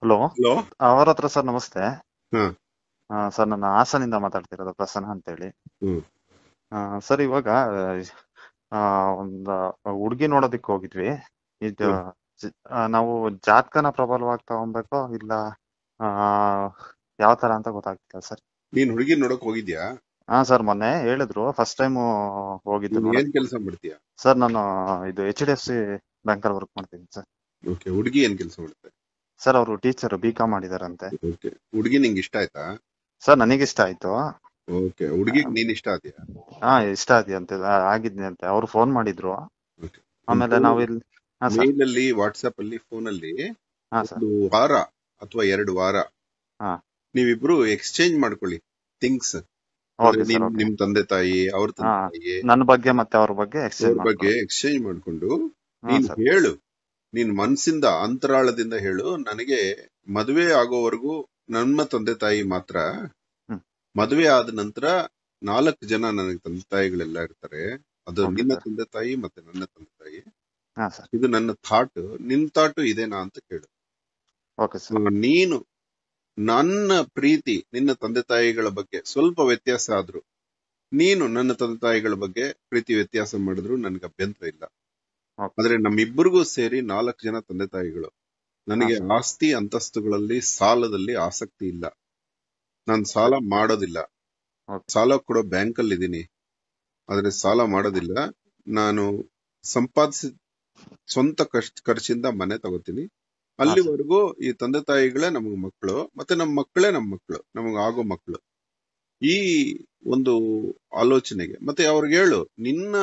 Hello. Hello. ಅವರತ್ರ sir ನಮಸ್ತೆ. ಹ್ಮ್ sir ನಾನು ಹಾಸನಿಂದ ಮಾತಾಡ್ತಿರೋದು, ಪ್ರಸನ್ನ ಅಂತೇಳಿ. ಹ್ಮ್ ಸರ್ ಇವಾಗ ಆ, ಒಂದು ಹುಡ್ಗಿ ನೋಡೋದಿಕ್ ಹೋಗಿದ್ವಿ. ಇದು ಹ್ಮ್ ನಾವು ಜಾತಕನ ಪ್ರಬಲವಾಗಿ ತಗೊಬೇಕೋ ಇಲ್ಲ ಆ, ಯಾವ ತರ ಅಂತ ಗೊತ್ತಾಗ್ತಿಲ್ಲ ಸರ್. ನೀನ್ ಹುಡುಗಿ ನೋಡಕ್ ಹೋಗಿದ್ಯಾ? ಹಾ ಸರ್, ಮೊನ್ನೆ ಹೇಳಿದ್ರು, ಫಸ್ಟ್ ಟೈಮ್ ಹೋಗಿದ್ದು ನೀನ್ ಏನ್ ನೋಡಕ್. ಕೆಲಸ ಮಾಡ್ತೀಯಾ? ಸರ್ ನಾನು ಇದು HDFC ಬ್ಯಾಂಕಲ್ಲಿ ವರ್ಕ್ ಮಾಡ್ತೀನಿ ಸರ್. ಓಕೆ, ಹುಡುಗಿ ಏನ್ ಕೆಲಸ ಮಾಡುತ್ತೆ? ಸರ್ ಅವರು ಟೀಚರ್, BCom ಮಾಡಿದಾರಂತೆ. ಓಕೆ, ಹುಡುಗಿ ನಿಂಗೆ ಇಷ್ಟ ಆಯ್ತಾ? ಸರ್ ನನಗಿಷ್ಟ ಆಯ್ತು. ಓಕೆ, ಹುಡುಗಿಗ್ ನೀನ್ ಇಷ್ಟ ಆದ್ಯಾ? ಇಷ್ಟ ಆದ್ಯಂತೆ, ಆಗಿದ್ನಂತೆ. ಅವ್ರು ಫೋನ್ ಮಾಡಿದ್ರು. ಓಕೆ, ಆಮೇಲೆ ಒಂದು ನಾವು ಇಲ್ಲಿ. ಹಾ ಸರ್. ಮೇಲ್ ಅಲ್ಲಿ, ವಾಟ್ಸ್ಆಪ್ ಅಲ್ಲಿ, ಫೋನ್ ಅಲ್ಲಿ ಹಾ ಸರ್. ಒಂದು ವಾರ ಅಥವಾ 2 ವಾರ ಹಾ. ನೀವಿಬ್ರು ಎಕ್ಸ್ಚೇಂಜ್ ಮಾಡ್ಕೊಳ್ಳಿ ಥಿಂಗ್ಸ್. ಅಂದ್ರೆ ಓಕೆ ಸರ್, ಓಕೆ. ನಿಮ್ ತಂದೆ ತಾಯಿ, ಅವ್ರ ಹಾ, ತಂದೆ ತಾಯಿ, ನನ್ನ ಬಗ್ಗೆ ಮತ್ತೆ ಅವ್ರ ಬಗ್ಗೆ ಅವ್ರ ಎಕ್ಸ್ಚೇಂಜ್ ಬಗ್ಗೆ ಮಾಡ್ಕೊಳ್ಳೋದು. ಎಕ್ಸ್ಚೇಂಜ್ ಮಾಡ್ಕೊಂಡು ಹಾ ನೀನ್ ಸರ್. ಹೇಳು, ನೀನ್ ಮನ್ಸಿಂದ ಅಂತರಾಳದಿಂದ ಹೇಳು, ನನಗೆ ಮದುವೆ ಆಗೋವರೆಗೂ ನನ್ನ ತಂದೆ ತಾಯಿ ಮಾತ್ರ. ಹ್ಮ್. ಮದುವೆ ಆದ ನಂತರ 4 ಜನ ನನಗೆ ತಂದೆ ತಾಯಿಗಳೆಲ್ಲ ಇರ್ತಾರೆ. ಅದು ಓಕೆ ನಿನ್ನ ಸರ್. ತಂದೆ ತಾಯಿ ಮತ್ತೆ ನನ್ನ ತಂದೆ ತಾಯಿ. ಹಾ ಸರ್. ಇದು ನನ್ನ ಥಾಟ್, ನಿನ್ ಥಾಟ್ ಇದೇನಾ ಅಂತ ಕೇಳು. Okay sir. ನೀನು ನನ್ನ ಪ್ರೀತಿ ನಿನ್ನ ತಂದೆ ತಾಯಿಗಳ ಬಗ್ಗೆ ಸ್ವಲ್ಪ ವ್ಯತ್ಯಾಸ ಆದ್ರು, ನೀನು ನನ್ನ ತಂದೆ ತಾಯಿಗಳ ಬಗ್ಗೆ ಪ್ರೀತಿ ವ್ಯತ್ಯಾಸ ಮಾಡಿದ್ರು ನನ್ಗೆ ಅಭ್ಯಂತರ ಇಲ್ಲ. ಓಕೆ ಆದ್ರೆ ಸರ್. ನಮ್ಮಿಬ್ಬರಿಗೂ ಸೇರಿ 4 ಜನ ತಂದೆ ತಾಯಿಗಳು. ಹಾ ನನಗೆ ಸರ್. ಆಸ್ತಿ ಅಂತಸ್ತುಗಳಲ್ಲಿ, ಸಾಲದಲ್ಲಿ ಆಸಕ್ತಿ ಇಲ್ಲ. ನಾನು ಸಾಲ ಸರಿ. ಮಾಡೋದಿಲ್ಲ. ಓಕೆ. ಸಾಲ ಕೊಡೋ ಬ್ಯಾಂಕಲ್ಲಿ ಇದ್ದೀನಿ, ಆದ್ರೆ ಸಾಲ ಮಾಡೋದಿಲ್ಲ. ನಾನು ಸಂಪಾದಿಸಿದ ಸ್ವಂತ ಖರ್ಚಿಂದ ಮನೆ ತಗೋತೀನಿ. ಹಾ ಸರ್. ಅಲ್ಲಿವರೆಗೂ ಈ ತಂದೆ ತಾಯಿಗಳೇ ನಮಗ್ ಮಕ್ಕಳು, ಮತ್ತೆ ನಮ್ಮ ಮಕ್ಕಳೇ ನಮ್ಮ ಮಕ್ಕಳು, ನಮಗ್ ಆಗೋ ಮಕ್ಕಳು. ಈ ಒಂದು ಆಲೋಚನೆಗೆ ಮತ್ತೆ ಅವ್ರಿಗೆ ಹೇಳು, ನಿನ್ನ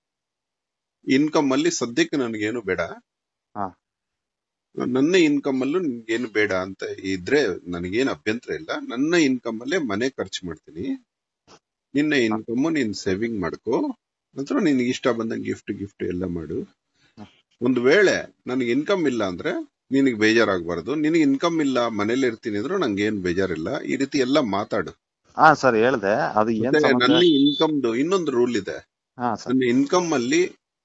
ಇನ್ಕಮ್ ಅಲ್ಲಿ ಸದ್ಯಕ್ಕೆ ನನಗೇನು ಬೇಡ, ಹಾ. ನನ್ನ ಇನ್ಕಮ್ ಅಲ್ಲೂ ನಿನ್ಗೇನು ಬೇಡ ಅಂತ ಇದ್ರೆ ನನಗೇನು ಅಭ್ಯಂತರ ಇಲ್ಲ. ನನ್ನ ಇನ್ಕಮ್ ಅಲ್ಲೇ ಮನೆ ಖರ್ಚು ಮಾಡ್ತೀನಿ, ನಿನ್ನ ಹಾ. ಇನ್ಕಮ್ ನೀನ್ ಸೇವಿಂಗ್ ಮಾಡ್ಕೋ, ನಂತರ ನಿನ್ಗೆ ಇಷ್ಟ ಬಂದಂಗೆ ಗಿಫ್ಟ್ ಎಲ್ಲ ಮಾಡು. ಒಂದು ವೇಳೆ ನನಗೆ ಇನ್ಕಮ್ ಇಲ್ಲ ಅಂದ್ರೆ ನಿನಗೆ ಬೇಜಾರಾಗಬಾರ್ದು. ನಿನಗೆ ಇನ್ಕಮ್ ಇಲ್ಲ, ಮನೇಲಿ ಇರ್ತೀನಿ ಅಂದ್ರೂ ನಂಗೇನು ಬೇಜಾರಿಲ್ಲ. ಈ ರೀತಿ ಎಲ್ಲ ಮಾತಾಡು. ಹಾ ಸರ್, ಹೇಳ್ದೆ. ಅದು ಏನ್ ಮತ್ತೆ ಸಮಸ್ಯೆ? ನನ್ನ ಇನ್ಕಮ್ದು ಇನ್ನೊಂದು ರೂಲ್ ಇದೆ. ಹಾ ಸರ್. ನನ್ನ ಇನ್ಕಮ್ ಅಲ್ಲಿ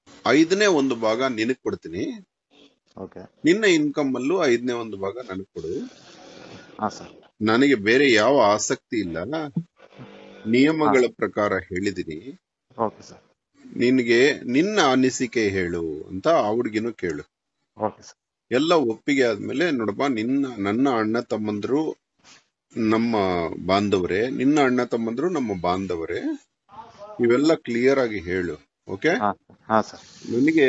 1/5 ನಿನಗ್ ಕೊಡ್ತೀನಿ, ಓಕೆ. ನಿನ್ನ ಇನ್ಕಮ್ ಅಲ್ಲೂ 1/5 ನನಗ್ ಕೊಡು. ಹಾ ಸರ್. ನನಗೆ ಬೇರೆ ಯಾವ ಆಸಕ್ತಿ ಇಲ್ಲ, ಹಾ. ನಿಯಮಗಳ ಪ್ರಕಾರ ಹೇಳಿದೀನಿ. Okay sir. ನಿನ್ಗೆ ನಿನ್ನ ಅನಿಸಿಕೆ ಹೇಳು ಅಂತ ಆ ಹುಡ್ಗಿನೂ ಕೇಳು. Okay sir. ಎಲ್ಲ ಒಪ್ಪಿಗೆ ಆದ್ಮೇಲೆ, ನೋಡಪ್ಪ, ನನ್ನ ಅಣ್ಣ ತಮ್ಮಂದ್ರು ನಮ್ಮ ಬಾಂಧವರೇ, ನಿನ್ನ ಅಣ್ಣ ತಮ್ಮಂದ್ರು ನಮ್ಮ ಬಾಂಧವರೇ, ಇವೆಲ್ಲ ಕ್ಲಿಯರ್ ಆಗಿ ಹೇಳು. ಓಕೆ. ಹಾ. ಹಾ ಸರ್. ನನಗೆ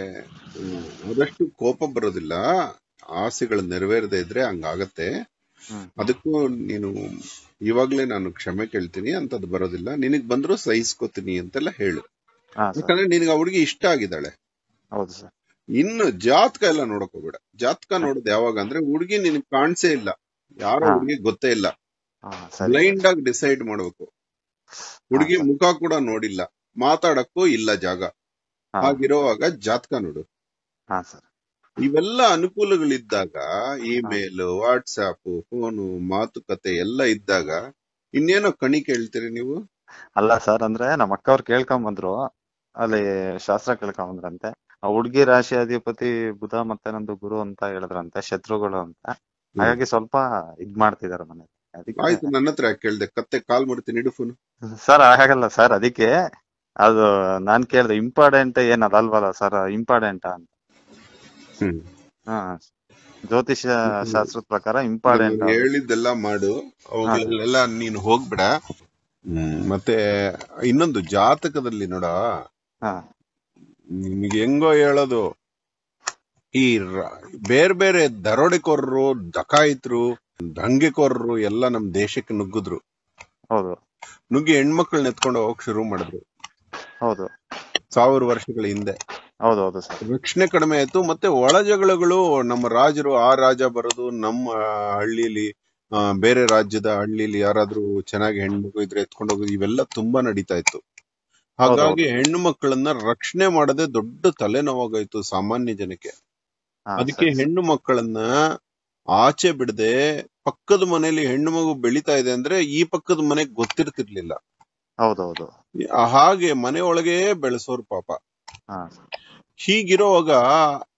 ಆದಷ್ಟು ಕೋಪ ಬರೋದಿಲ್ಲ, ಆಸೆಗಳು ನೆರವೇರದೆ ಇದ್ರೆ ಹಂಗಾಗತ್ತೆ. ಹ್ಮ್. ಅದಕ್ಕೂ ನೀನು ಇವಾಗ್ಲೇ ನಾನು ಕ್ಷಮೆ ಕೇಳ್ತೀನಿ, ಅಂತದ್ ಬರೋದಿಲ್ಲ. ನಿನಗ್ ಬಂದ್ರು ಸಹಿಸ್ಕೋತೀನಿ ಅಂತೆಲ್ಲ ಹೇಳು. ಹಾ ಸರ್. ಯಾಕಂದ್ರೆ ನಿನಗೆ ಆ ಹುಡುಗಿ ಇಷ್ಟ ಆಗಿದ್ದಾಳೆ. ಹೌದು ಸರ್. ಇನ್ನು ಜಾತಕ ಎಲ್ಲ ನೋಡಕ್ ಹೋಗ್ಬೇಡ. ಜಾತಕ ಹಾ. ನೋಡೋದು ಯಾವಾಗ ಅಂದ್ರೆ, ಹುಡುಗಿ ನಿನಗ್ ಕಾಣಿಸೇ ಇಲ್ಲ, ಯಾರೋ ಹಾ. ಹುಡುಗಿ ಗೊತ್ತೇ ಇಲ್ಲ, ಹಾ, ಸರಿ ಸರಿ. ಬ್ಲೈಂಡ್ ಆಗಿ ಡಿಸೈಡ್ ಮಾಡ್ಬೇಕು. ಹಾ ಹುಡುಗಿ ಸರ್. ಮುಖ ಕೂಡ ನೋಡಿಲ್ಲ, ಮಾತಾಡಕ್ಕೂ ಇಲ್ಲ ಜಾಗ. ಹಾ. ಹಾಗಿರುವಾಗ ಜಾತಕ ನೋಡು. ಹಾ ಸರ್. ಇವೆಲ್ಲ ಅನುಕೂಲಗಳಿದ್ದಾಗ, ಹಾ. ಇಮೇಲ್, ವಾಟ್ಸಾಪ್, ಫೋನು, ಮಾತುಕತೆ ಎಲ್ಲ ಇದ್ದಾಗ ಇನ್ನೇನೋ ಕಣಿ ಕೇಳ್ತೀರಿ ನೀವು? ಅಲ್ಲ ಸರ್, ಅಂದ್ರೆ ನಮ್ಮ ಅಕ್ಕವ್ರು ಕೇಳ್ಕೊಂಡ್ ಬಂದ್ರು, ಅಲ್ಲಿ ಶಾಸ್ತ್ರ ಕೇಳ್ಕೊಂಡ್ ಬಂದ್ರಂತೆ. ಆ ಹುಡ್ಗಿ ರಾಶಿ ಅಧಿಪತಿ ಬುಧ ಮತ್ತೆ ನಂದು ಗುರು ಅಂತ ಹೇಳಿದ್ರಂತೆ, ಶತ್ರುಗಳು ಅಂತ. ಹಾಗಾಗಿ ಸ್ವಲ್ಪ ಇದ್ ಮಾಡ್ತಿದಾರೆ ಮನೇಲಿ, ಅದಕ್ಕೆ. ಆಯ್ತು, ನನ್ನ ಹತ್ರ ಯಾಕೆ ಕೇಳ್ದೆ? ಕತ್ತೆ ಕಾಲ್ ಮಾಡ್ತೀನಿ, ಇಡು ಫೋನು. ಸರ್ ಹಾಗಲ್ಲ ಸರ್, ಅದಕ್ಕೆ ಅದು ನಾನ್ ಕೇಳ್ದೆ, ಇಂಪಾರ್ಟೆಂಟ್ ಏನ್ ಅದಲ್ವಲ್ಲ ಸರ್, ಇಂಪಾರ್ಟೆಂಟ್ ಅಂತ. ಹ್ಮ್ ಹಾ. ಜ್ಯೋತಿಷ್ಯ ಶಾಸ್ತ್ರದ ಪ್ರಕಾರ ನಾನು ಇಂಪಾರ್ಟೆಂಟ್ ಅದು. ಹೇಳಿದ್ದೆಲ್ಲ ಮಾಡು, ಹಾ ಸರ್. ಅವುಗಳೆಲ್ಲ ನೀನು ಹೋಗ್ಬಿಡ. ಮತ್ತೆ ಇನ್ನೊಂದು, ಜಾತಕದಲ್ಲಿ ನೋಡ, ಹಾ. ನಿಮ್ಗೆ ಹೆಂಗೋ ಹೇಳೋದು, ಈ ಬೇರೆ ಬೇರೆ ದರೋಡೆಕೋರರು, ಡಕಾಯಿತರು, ದಂಗೆಕೋರರು ಎಲ್ಲ ನಮ್ ದೇಶಕ್ಕೆ ನುಗ್ಗಿದ್ರು. ಹೌದು. ನುಗ್ಗಿ ಹೆಣ್ಮಕ್ಳನ್ನ ಎತ್ಕೊಂಡು ಹೋಗಕ್ ಶುರು ಮಾಡಿದ್ರು ಹೌದು. 1000 ವರ್ಷಗಳ ಹಿಂದೆ. ಹೌದೌದು ಸರ್. ರಕ್ಷಣೆ ಕಡಿಮೆ ಆಯ್ತು. ಮತ್ತೆ ಒಳ ಜಗಳಗಳು, ನಮ್ಮ ರಾಜರು ಆ ರಾಜ ಬರೋದು, ನಮ್ಮ ಹಳ್ಳಿಲಿ ಬೇರೆ ರಾಜ್ಯದ ಹಳ್ಳಿಲಿ ಯಾರಾದ್ರೂ ಚೆನ್ನಾಗಿ ಹೆಣ್ಮಕ್ಳು ಇದ್ರೆ ಎತ್ಕೊಂಡು ಹೋಗೋದು, ಇವೆಲ್ಲ ತುಂಬಾ ನಡೀತಾ ಇತ್ತು. ಹಾಗಾಗಿ ಹೌದೌದು. ಹೆಣ್ಣು ಮಕ್ಕಳನ್ನ ರಕ್ಷಣೆ ಮಾಡದೆ ದೊಡ್ಡ ತಲೆನೋವಾಗಾಯ್ತು ಸಾಮಾನ್ಯ ಜನಕ್ಕೆ. ಹಾ ಅದಕ್ಕೆ ಸರಿ ಸರ್. ಹೆಣ್ಣು ಮಕ್ಕಳನ್ನ ಆಚೆ ಬಿಡದೆ, ಪಕ್ಕದ ಮನೆಯಲ್ಲಿ ಹೆಣ್ಣು ಮಗು ಬೆಳಿತಾ ಇದೆ ಅಂದ್ರೆ ಈ ಪಕ್ಕದ ಮನೆಗ್ ಗೊತ್ತಿರ್ತಿರ್ಲಿಲ್ಲ. ಹೌದೌದು. ಹಾಗೆ ಮನೆ ಒಳಗೆ ಬೆಳೆಸೋರು ಪಾಪ. ಹಾ. ಹೀಗಿರೋವಾಗ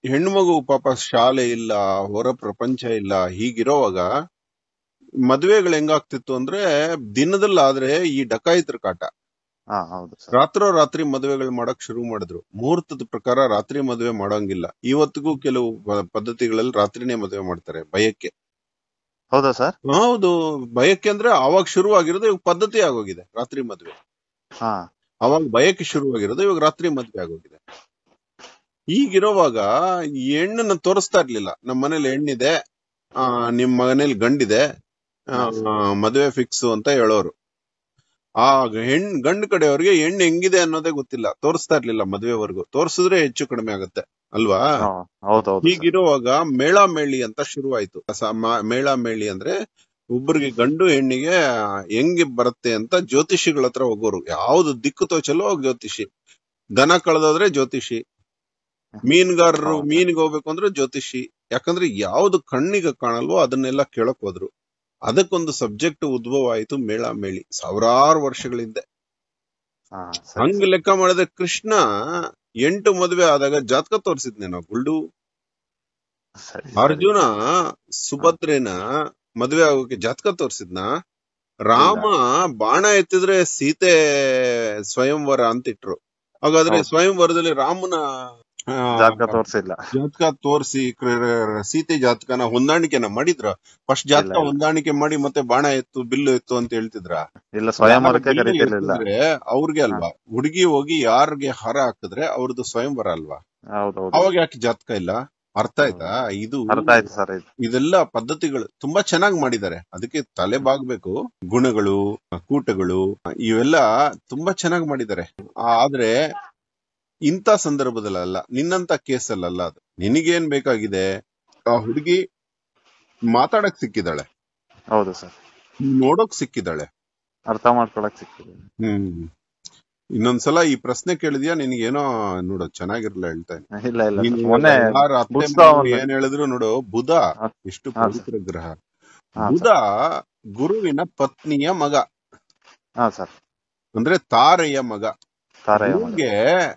ಹೆಣ್ಮಗು ಪಾಪ ಶಾಲೆ ಇಲ್ಲ, ಹೊರ ಪ್ರಪಂಚ ಇಲ್ಲ, ಹೀಗಿರೋವಾಗ ಮದ್ವೆಗಳು ಹೆಂಗಾಗ್ತಿತ್ತು ಅಂದ್ರೆ ದಿನದಲ್ಲಾದ್ರೆ ಈ ಡಕಾಯಿತರ ಕಾಟ. ಹೌದು ಸರ್. ರಾತ್ರೋರಾತ್ರಿ ಮದುವೆಗಳು ಮಾಡಕ್ ಶುರು ಮಾಡಿದ್ರು. ಮುಹೂರ್ತದ ಪ್ರಕಾರ ರಾತ್ರಿ ಮದುವೆ ಮಾಡೋಂಗಿಲ್ಲ. ಇವತ್ತಿಗೂ ಕೆಲವು ಪದ್ಧತಿಗಳಲ್ಲಿ ರಾತ್ರಿನೇ ಮದುವೆ ಮಾಡ್ತಾರೆ ಭಯಕ್ಕೆ. ಹೌದಾ ಸರ್? ಹೌದು, ಭಯಕ್ಕೆ ಅಂದ್ರೆ ಅವಾಗ ಶುರುವಾಗಿರೋದು, ಇವಾಗ ಪದ್ಧತಿ ಆಗೋಗಿದೆ ರಾತ್ರಿ ಮದ್ವೆ. ಅವಾಗ ಭಯಕ್ಕೆ ಶುರುವಾಗಿರೋದು, ಇವಾಗ ರಾತ್ರಿ ಮದ್ವೆ ಆಗೋಗಿದೆ. ಹೀಗಿರೋವಾಗ ಈ ಹೆಣ್ಣನ್ನ ತೋರಿಸ್ತಾ ಇರ್ಲಿಲ್ಲ. ನಮ್ಮ ಮನೇಲಿ ಹೆಣ್ಣಿದೆ, ನಿಮ್ ಮನೇಲಿ ಗಂಡಿದೆ, ಮದುವೆ ಫಿಕ್ಸ್ ಅಂತ ಹೇಳೋರು. ಆ ಗಂಡು ಕಡೆಯವ್ರಿಗೆ ಹೆಣ್ಣು ಹೆಂಗಿದೆ ಅನ್ನೋದೇ ಗೊತ್ತಿಲ್ಲ, ತೋರಿಸ್ತಾ ಇರ್ಲಿಲ್ಲ ಮದ್ವೆವರೆಗೂ. ತೋರಿಸಿದ್ರೆ ಹೆಚ್ಚು ಕಡಿಮೆ ಆಗುತ್ತೆ ಅಲ್ವಾ? ಹೀಗಿರುವಾಗ ಮೇಳ ಮೇಳಿ ಅಂತ ಶುರುವಾಯ್ತು. ಮೇಳ ಮೇಳಿ ಅಂದ್ರೆ ಒಬ್ಬರಿಗೆ ಗಂಡು ಹೆಣ್ಣಿಗೆ ಹೆಂಗೆ ಬರುತ್ತೆ ಅಂತ ಜ್ಯೋತಿಷಿಗಳ ಹತ್ರ ಹೋಗೋರು. ಯಾವ್ದು ದಿಕ್ಕು ತೋಚಲೋ ಜ್ಯೋತಿಷಿ, ದನ ಕಳೆದೋದ್ರೆ ಜ್ಯೋತಿಷಿ, ಮೀನುಗಾರರು ಮೀನಿಗೆ ಹೋಗ್ಬೇಕು ಅಂದ್ರೆ ಜ್ಯೋತಿಷಿ. ಯಾಕಂದ್ರೆ ಯಾವ್ದು ಕಣ್ಣಿಗೆ ಕಾಣಲ್ವೋ ಅದನ್ನೆಲ್ಲ ಕೇಳಕ್ ಹೋದ್ರು. ಅದಕ್ಕೊಂದು ಸಬ್ಜೆಕ್ಟ್ ಉದ್ಭವ ಆಯ್ತು, ಮೇಳ ಮೇಳಿ, ಸಾವಿರಾರು ವರ್ಷಗಳ ಹಿಂದೆ. ಹಂಗ ಲೆಕ್ಕ ಮಾಡಿದ್ರೆ ಕೃಷ್ಣ 8 ಮದುವೆ ಆದಾಗ ಜಾತಕ ತೋರಿಸಿದ್ನೇನೋ ಗುಲ್ಡು. ಅರ್ಜುನ ಸುಭದ್ರೇನ ಮದ್ವೆ ಆಗೋಕೆ ಜಾತಕ ತೋರಿಸಿದ್ನ. ರಾಮ ಬಾಣ ಎತ್ತಿದ್ರೆ ಸೀತೆ ಸ್ವಯಂವರ ಅಂತಿಟ್ರು. ಹಾಗಾದ್ರೆ ಸ್ವಯಂವರದಲ್ಲಿ ರಾಮನ ಜಾತಕ ತೋರಿಸಿ ಸೀತೆ ಜಾತಕನ ಹೊಂದಾಣಿಕೆನ ಮಾಡಿದ್ರ? ಫಸ್ಟ್ ಜಾತಕ ಹೊಂದಾಣಿಕೆ ಮಾಡಿ ಮತ್ತೆ ಬಾಣ ಎತ್ತು ಬಿಲ್ಲು ಎತ್ತು ಅಂತ ಹೇಳ್ತಿದ್ರ? ಅವ್ರಿಗೆ ಅಲ್ವಾ. ಹುಡುಗಿ ಹೋಗಿ ಯಾರಿಗೆ ಹಾರ ಹಾಕಿದ್ರೆ ಅವ್ರದ್ದು ಸ್ವಯಂವರ ಅಲ್ವಾ? ಅವಾಗ ಯಾಕೆ ಜಾತಕ ಇಲ್ಲ? ಅರ್ಥ ಆಯ್ತಾ? ಇದೆಲ್ಲ ಪದ್ಧತಿಗಳು ತುಂಬಾ ಚೆನ್ನಾಗಿ ಮಾಡಿದ್ದಾರೆ. ಅದಕ್ಕೆ ತಲೆ ಬಾಗ್ಬೇಕು. ಗುಣಗಳು, ಕೂಟಗಳು ಇವೆಲ್ಲ ತುಂಬಾ ಚೆನ್ನಾಗಿ ಮಾಡಿದ್ದಾರೆ. ಆದ್ರೆ ಇಂಥ ಸಂದರ್ಭದಲ್ಲ, ನಿನ್ನಂತ ಕೇಸಲ್ಲ ಅದು. ನಿನಗೇನ್ ಬೇಕಾಗಿದೆ? ಆ ಹುಡುಗಿ ಮಾತಾಡಕ್ ಸಿಕ್ಕಿದಾಳೆ, ಹೌದು ಸರ್, ನೋಡೋಕ್ ಸಿಕ್ಕಿದಾಳೆ, ಅರ್ಥ ಮಾಡ್ಕೊಳಕ್ ಸಿಕ್ಕಿದೆ. ಇನ್ನೊಂದ್ಸಲ ಈ ಪ್ರಶ್ನೆ ಕೇಳಿದ್ಯಾ? ನಿನಗೇನೋ ನೋಡು ಚೆನ್ನಾಗಿರ್ಲ ಹೇಳ್ತಾ ಏನ್ ಹೇಳಿದ್ರು ನೋಡು. ಬುಧ ಎಷ್ಟು ಪವಿತ್ರ ಗ್ರಹ. ಬುಧ ಗುರುವಿನ ಪತ್ನಿಯ ಮಗ, ಅಂದ್ರೆ ತಾರೆಯ ಮಗ. ಗುರುಗೆ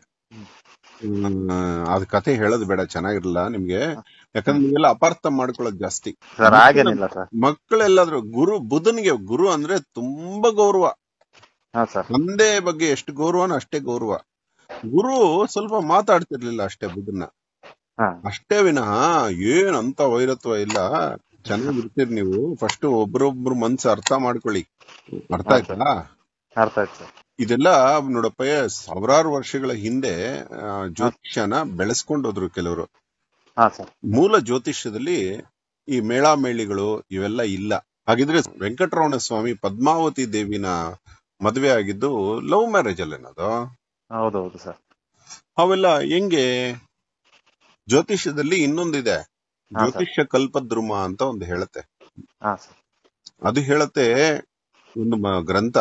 ಅದ್ ಕಥೆ ಹೇಳೋದು ಬೇಡ, ಚೆನ್ನಾಗಿರ್ಲಿಲ್ಲ ನಿಮ್ಗೆ. ಯಾಕಂದ್ರೆ ನೀವೆಲ್ಲ ಅಪಾರ್ಥ ಮಾಡ್ಕೊಳ್ಳೋದು ಜಾಸ್ತಿ. ಮಕ್ಕಳೆಲ್ಲಾದ್ರು ಬುಧನಿಗೆ ಗುರು ಅಂದ್ರೆ ತುಂಬಾ ಗೌರವ. ತಂದೆ ಬಗ್ಗೆ ಎಷ್ಟು ಗೌರವನೋ ಅಷ್ಟೇ ಗೌರವ. ಗುರು ಸ್ವಲ್ಪ ಮಾತಾಡ್ತಿರ್ಲಿಲ್ಲ ಅಷ್ಟೇ ಬುಧನ, ಅಷ್ಟೇ ವಿನಃ ಏನಂತ ವೈರತ್ವ ಇಲ್ಲ. ಚೆನ್ನಾಗಿರ್ತೀರಿ ನೀವು. ಫಸ್ಟ್ ಒಬ್ರೊಬ್ರು ಮನ್ಸು ಅರ್ಥ ಮಾಡ್ಕೊಳ್ಳಿ. ಅರ್ಥ ಆಯ್ತಾ? ಇದೆಲ್ಲ ನೋಡಪ್ಪ, ಸಾವಿರಾರು ವರ್ಷಗಳ ಹಿಂದೆ ಜ್ಯೋತಿಷ್ಯನ ಬೆಳೆಸ್ಕೊಂಡೋದ್ರು ಕೆಲವರು. ಮೂಲ ಜ್ಯೋತಿಷ್ಯದಲ್ಲಿ ಈ ಮೇಳ ಮೇಳಿಗಳು ಇವೆಲ್ಲ ಇಲ್ಲ. ಹಾಗಿದ್ರೆ ವೆಂಕಟರಮಣ ಸ್ವಾಮಿ ಪದ್ಮಾವತಿ ದೇವಿನ ಮದ್ವೆ ಆಗಿದ್ದು ಲವ್ ಮ್ಯಾರೇಜ್ ಅಲ್ಲೇನದು? ಹೌದೌದು ಸರ್. ಅವೆಲ್ಲ ಹೆಂಗೆ? ಜ್ಯೋತಿಷ್ಯದಲ್ಲಿ ಇನ್ನೊಂದಿದೆ, ಜ್ಯೋತಿಷ್ಯ ಕಲ್ಪದ್ರುಮ ಅಂತ ಒಂದು ಹೇಳುತ್ತೆ. ಅದು ಹೇಳತ್ತೆ ಒಂದು ಗ್ರಂಥ.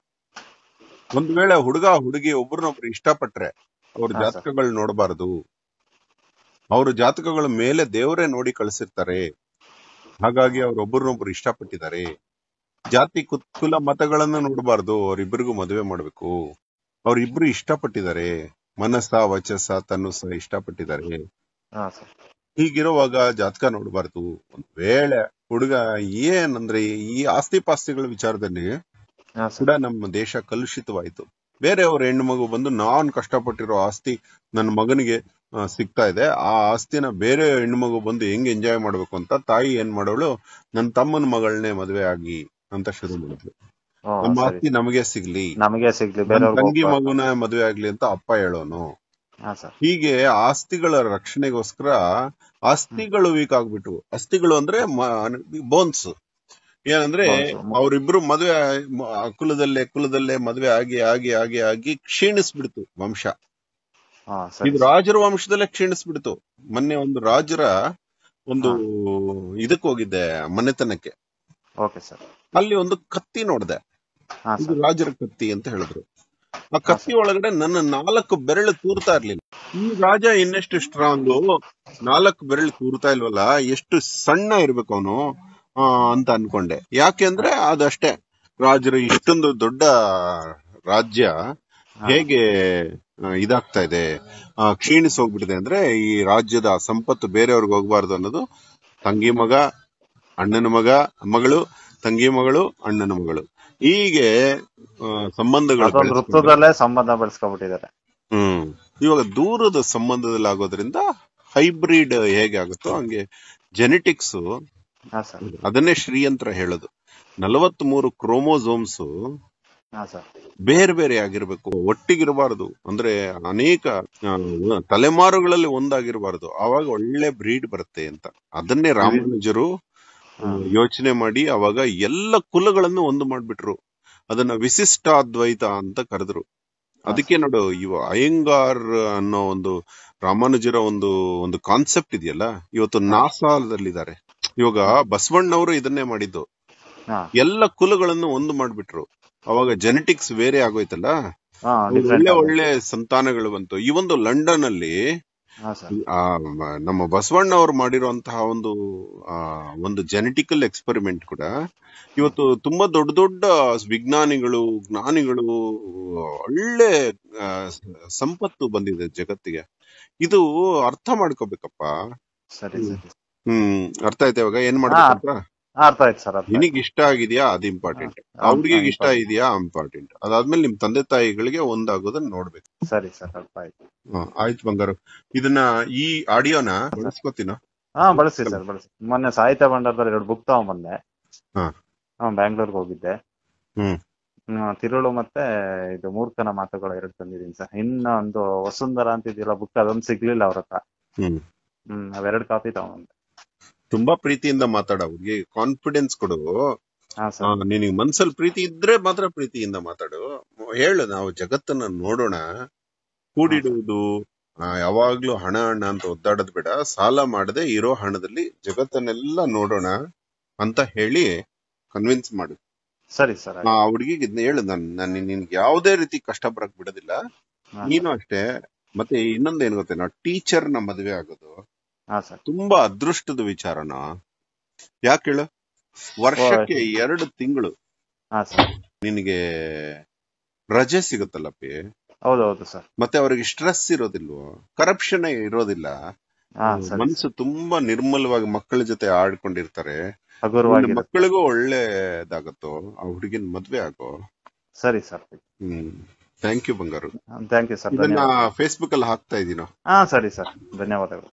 ಒಂದ್ ವೇಳೆ ಹುಡುಗ ಹುಡುಗಿ ಒಬ್ರನ್ನೊಬ್ರು ಇಷ್ಟಪಟ್ರೆ ಅವ್ರ ಜಾತಕಗಳು ನೋಡಬಾರದು. ಅವ್ರ ಜಾತಕಗಳ ಮೇಲೆ ದೇವರೇ ನೋಡಿ ಕಳ್ಸಿರ್ತಾರೆ. ಹಾಗಾಗಿ ಅವ್ರೊಬ್ಬರನ್ನೊಬ್ರು ಇಷ್ಟಪಟ್ಟಿದ್ದಾರೆ. ಜಾತಿ ಕುಲ ಮತಗಳನ್ನ ನೋಡಬಾರ್ದು, ಅವ್ರಿಬ್ರಿಗೂ ಮದುವೆ ಮಾಡ್ಬೇಕು. ಅವ್ರಿಬ್ರು ಇಷ್ಟಪಟ್ಟಿದ್ದಾರೆ, ಮನಸ್ಸ ವಚಸ್ಸ ತನ್ನುಸ ಇಷ್ಟಪಟ್ಟಿದ್ದಾರೆ. ಹೀಗಿರುವಾಗ ಜಾತಕ ನೋಡಬಾರ್ದು. ಒಂದ್ ವೇಳೆ ಹುಡುಗ ಏನಂದ್ರೆ ಈ ಆಸ್ತಿ ಪಾಸ್ತಿಗಳ ವಿಚಾರದಲ್ಲಿ ಕೂಡ ನಮ್ಮ ದೇಶ ಕಲುಷಿತವಾಯ್ತು. ಬೇರೆಯವ್ರ ಹೆಣ್ಣು ಮಗು ಬಂದು ನಾನ್ ಕಷ್ಟಪಟ್ಟಿರೋ ಆಸ್ತಿ ನನ್ನ ಮಗನಿಗೆ ಸಿಗ್ತಾ ಇದೆ, ಆ ಆಸ್ತಿನ ಬೇರೆ ಹೆಣ್ಣು ಮಗು ಬಂದು ಹೆಂಗ್ ಎಂಜಾಯ್ ಮಾಡ್ಬೇಕು ಅಂತ ತಾಯಿ ಏನ್ ಮಾಡೋಳು, ನನ್ನ ತಮ್ಮನ ಮಗಳನ್ನೇ ಮದ್ವೆ ಆಗಿ ಅಂತ ಶುರು ಮಾಡಿದ್ಲು. ನಮ್ಮ ಆಸ್ತಿ ನಮಗೆ ಸಿಗ್ಲಿ, ತಂಗಿ ಮಗುನ ಮದ್ವೆ ಆಗ್ಲಿ ಅಂತ ಅಪ್ಪ ಹೇಳೋನು. ಹೀಗೆ ಆಸ್ತಿಗಳ ರಕ್ಷಣೆಗೋಸ್ಕರ ಆಸ್ತಿಗಳು ವೀಕ್ ಆಗ್ಬಿಟ್ವು. ಆಸ್ತಿಗಳು ಅಂದ್ರೆ ಬೋನ್ಸ್. ಏನಂದ್ರೆ ಅವರಿಬ್ರು ಮದ್ವೆ ಕುಲದಲ್ಲೇ ಮದ್ವೆ ಆಗಿ ಆಗಿ ಆಗಿ ಆಗಿ ಕ್ಷೀಣಿಸ್ಬಿಡ್ತು ವಂಶ. ಇದು ರಾಜರ ವಂಶದಲ್ಲೇ ಕ್ಷೀಣಿಸ್ಬಿಡ್ತು. ಮೊನ್ನೆ ಒಂದು ರಾಜರ ಒಂದು ಇದಕ್ ಹೋಗಿದ್ದೆ, ಮನೆತನಕ್ಕೆ. ಅಲ್ಲಿ ಒಂದು ಕತ್ತಿ ನೋಡ್ದೆ. ಇದು ರಾಜರ ಕತ್ತಿ ಅಂತ ಹೇಳಿದ್ರು. ಆ ಕತ್ತಿ ಒಳಗಡೆ ನನ್ನ 4 ಬೆರಳು ತೂರ್ತಾ ಇರ್ಲಿಲ್ಲ. ಈ ರಾಜ ಇನ್ನೆಷ್ಟು ಸ್ಟ್ರಾಂಗು, 4 ಬೆರಳು ತೂರ್ತಾ ಇಲ್ವಲ್ಲ, ಎಷ್ಟು ಸಣ್ಣ ಇರ್ಬೇಕು ಅವನು ಅಂತ ಅನ್ಕೊಂಡೆ. ಯಾಕೆಂದ್ರೆ ಅದಷ್ಟೇ, ರಾಜರು ಇಷ್ಟೊಂದು ದೊಡ್ಡ ರಾಜ್ಯ ಹೇಗೆ ಇದಾಗ್ತಾ ಇದೆ, ಕ್ಷೀಣಿಸಿ ಹೋಗ್ಬಿಟ್ಟಿದೆ ಅಂದ್ರೆ ಈ ರಾಜ್ಯದ ಸಂಪತ್ತು ಬೇರೆಯವ್ರಿಗೆ ಹೋಗ್ಬಾರ್ದು ಅನ್ನೋದು ತಂಗಿ ಮಗ, ಅಣ್ಣನ ಮಗಳು, ತಂಗಿ ಮಗಳು, ಅಣ್ಣನ ಮಗಳು, ಹೀಗೆ ಸಂಬಂಧಗಳು ಅದೊಂದು ಬೆಳೆಸ್ಕೊಂಡು ವೃತ್ತದಲ್ಲೇ ಸಂಬಂಧ ಬೆಳೆಸ್ಕೊಬಿಟ್ಟಿದ್ದಾರೆ. ಇವಾಗ ದೂರದ ಸಂಬಂಧದಲ್ಲಿ ಆಗೋದ್ರಿಂದ ಹೈಬ್ರಿಡ್ ಹೇಗೆ ಆಗುತ್ತೋ ಹಂಗೆ ಜೆನೆಟಿಕ್ಸ್ ಹಾ ಸರ್. ಅದನ್ನೇ ಶ್ರೀಯಂತ್ರ ಹೇಳೋದು. 43 ಕ್ರೋಮೋಸೋಮ್ಸ್ ಹಾ ಸರ್. ಬೇರೆ ಬೇರೆ ಆಗಿರ್ಬೇಕು, ಒಟ್ಟಿಗಿರಬಾರದು. ಅಂದ್ರೆ ಅನೇಕ ತಲೆಮಾರುಗಳಲ್ಲಿ ಒಂದಾಗಿರಬಾರದು, ಆವಾಗ ಒಳ್ಳೆ ಬ್ರೀಡ್ ಬರುತ್ತೆ ಅಂತ. ಅದನ್ನೇ ರಾಮಾನುಜರು ಯೋಚನೆ ಮಾಡಿ ಅವಾಗ ಎಲ್ಲ ಕುಲಗಳನ್ನು ಒಂದು ಮಾಡ್ಬಿಟ್ರು. ಅದನ್ನ ವಿಶಿಷ್ಟಾದ್ವೈತ ಅಂತ ಕರೆದ್ರು. ಅದಕ್ಕೆ ನೋಡು, ಇವ ಅಯ್ಯಂಗಾರ್ ಅನ್ನೋ ಒಂದು ರಾಮಾನುಜರ ಒಂದು ಕಾನ್ಸೆಪ್ಟ್ ಇದೆಯಲ್ಲ, ಇವತ್ತು ನಾಸಾದಲ್ಲಿದ್ದಾರೆ. ಇವಾಗ ಬಸವಣ್ಣವರು ಇದನ್ನೇ ಮಾಡಿದ್ದು, ಎಲ್ಲ ಕುಲಗಳನ್ನು ಒಂದು ಮಾಡ್ಬಿಟ್ರು. ಅವಾಗ ಜೆನೆಟಿಕ್ಸ್ ಬೇರೆ ಆಗೋಯ್ತಲ್ಲ, ಒಳ್ಳೆ ಒಳ್ಳೆ ಸಂತಾನಗಳು ಬಂತು. ಈ ಒಂದು ಲಂಡನ್ ಅಲ್ಲಿ ನಮ್ಮ ಬಸವಣ್ಣ ಅವರು ಮಾಡಿರುವಂತಹ ಒಂದು ಜೆನೆಟಿಕಲ್ ಎಕ್ಸ್ಪೆರಿಮೆಂಟ್ ಕೂಡ ಇವತ್ತು ತುಂಬಾ ದೊಡ್ಡ ದೊಡ್ಡ ವಿಜ್ಞಾನಿಗಳು, ಜ್ಞಾನಿಗಳು, ಒಳ್ಳೆ ಸಂಪತ್ತು ಬಂದಿದೆ ಜಗತ್ತಿಗೆ. ಇದು ಅರ್ಥ ಮಾಡ್ಕೋಬೇಕಪ್ಪ. ಸರಿ ಸರಿ. ಅರ್ಥ ಆಯ್ತಾ? ಇವಾಗ ಏನ್ ಮಾಡ್ಬೇಕಂತ, ಅರ್ಥ ಆಯ್ತು ಸರ್. ನಿನಗ್ ಇಷ್ಟ ಆಗಿದ್ಯಾ ಅದು ಇಂಪಾರ್ಟೆಂಟ್, ಅವ್ರಿಗೆ ಇಷ್ಟ ಇದೆಯಾ ಇಂಪಾರ್ಟೆಂಟ್. ಅದಾದ್ಮೇಲೆ ನಿಮ್ ತಂದೆ ತಾಯಿಗಳಿಗೆ ಒಂದಾಗೋದನ್ನ ನೋಡ್ಬೇಕು. ಸರಿ ಸರ್, ಅರ್ಥ ಆಯ್ತು. ಆಯ್ತು ಬಂಗಾರು, ಇದನ್ನ ಈ ಆಡಿಯೋನ ಬಳಸ್ಕೋತೀನ? ಬಳಸಿ ಸರ್, ಬಳಸಿ. ಮೊನ್ನೆ ಸಾಹಿತ್ಯ ಭಂಡಾರದಲ್ಲಿ 2 ಬುಕ್ ತಗೊಂಡ್ಬಂದೆ. ಬ್ಯಾಂಗ್ಳೂರ್ಗೆ ಹೋಗಿದ್ದೆ. ತಿರುಳು ಮತ್ತೆ ಇದು ಮೂರ್ಖನ ಮಾತುಗಳು 2 ತಂದಿದ್ದೀನಿ ಸರ್. ಇನ್ನೊಂದು ವಸುಂಧರ ಅಂತ ಇದೆಯಲ್ಲ ಬುಕ್, ಅದೊಂದು ಸಿಗ್ಲಿಲ್ಲ ಅವ್ರ ಹತ್ರ. ಅವೆರಡು ಕಾಪಿ ತಗೊಂಡೆ. ತುಂಬಾ ಪ್ರೀತಿಯಿಂದ ಮಾತಾಡ, ಅವ್ರಿಗೆ ಕಾನ್ಫಿಡೆನ್ಸ್ ಕೊಡು. ನಿನಗೆ ಮನ್ಸಲ್ಲಿ ಪ್ರೀತಿ ಇದ್ರೆ ಮಾತ್ರ ಪ್ರೀತಿಯಿಂದ ಮಾತಾಡು. ಹೇಳು, ನಾವು ಜಗತ್ತನ್ನ ನೋಡೋಣ, ಕೂಡಿಡುವುದು ಯಾವಾಗ್ಲೂ ಹಣ ಅಂತ ಒದ್ದಾಡೋದ್ ಬೇಡ, ಸಾಲ ಮಾಡದೆ ಇರೋ ಹಣದಲ್ಲಿ ಜಗತ್ತನ್ನೆಲ್ಲ ನೋಡೋಣ ಅಂತ ಹೇಳಿ ಕನ್ವಿನ್ಸ್ ಮಾಡು. ಸರಿ ಸರ್. ಆ ಹುಡುಗಿಗೆ ಇದನ್ನ ಹೇಳು, ನಾನು ನಿನ್ಗೆ ಯಾವುದೇ ರೀತಿ ಕಷ್ಟ ಬರಕ್ ಬಿಡೋದಿಲ್ಲ, ನೀನು ಅಷ್ಟೇ. ಮತ್ತೆ ಇನ್ನೊಂದೇನು ಗೊತ್ತೇನೋ, ಟೀಚರ್ನ ಮದುವೆ ಆಗೋದು ತುಂಬಾ ಅದೃಷ್ಟದ ವಿಚಾರನ. ಯಾಕೆ ಹೇಳು? ವರ್ಷಕ್ಕೆ 2 ತಿಂಗಳು ನಿನಗೆ ರಜೆ ಸಿಗುತ್ತಲ್ಲಪ್ಪಿ. ಹೌದೌದು ಸರ್. ಮತ್ತೆ ಅವ್ರಿಗೆ ಸ್ಟ್ರೆಸ್ ಇರೋದಿಲ್ವೋ, ಕರಪ್ಷನ್ ಇರೋದಿಲ್ಲ, ಮನ್ಸು ತುಂಬಾ ನಿರ್ಮಲವಾಗಿ ಮಕ್ಕಳ ಜೊತೆ ಆಡ್ಕೊಂಡಿರ್ತಾರೆ. ಮಕ್ಕಳಿಗೂ ಒಳ್ಳೇದಾಗತ್ತೋ, ಆ ಹುಡುಗಿನ ಮದ್ವೆ ಆಗೋ. ಸರಿ ಸರ್. ಥ್ಯಾಂಕ್ ಯು ಬಂಗಾರು. Thank you sir. ಇದನ್ನ ಫೇಸ್ಬುಕ್ ಅಲ್ಲಿ ಹಾಕ್ತಾ ಇದೀನೋ? ಸರಿ ಸರ್, ಧನ್ಯವಾದಗಳು.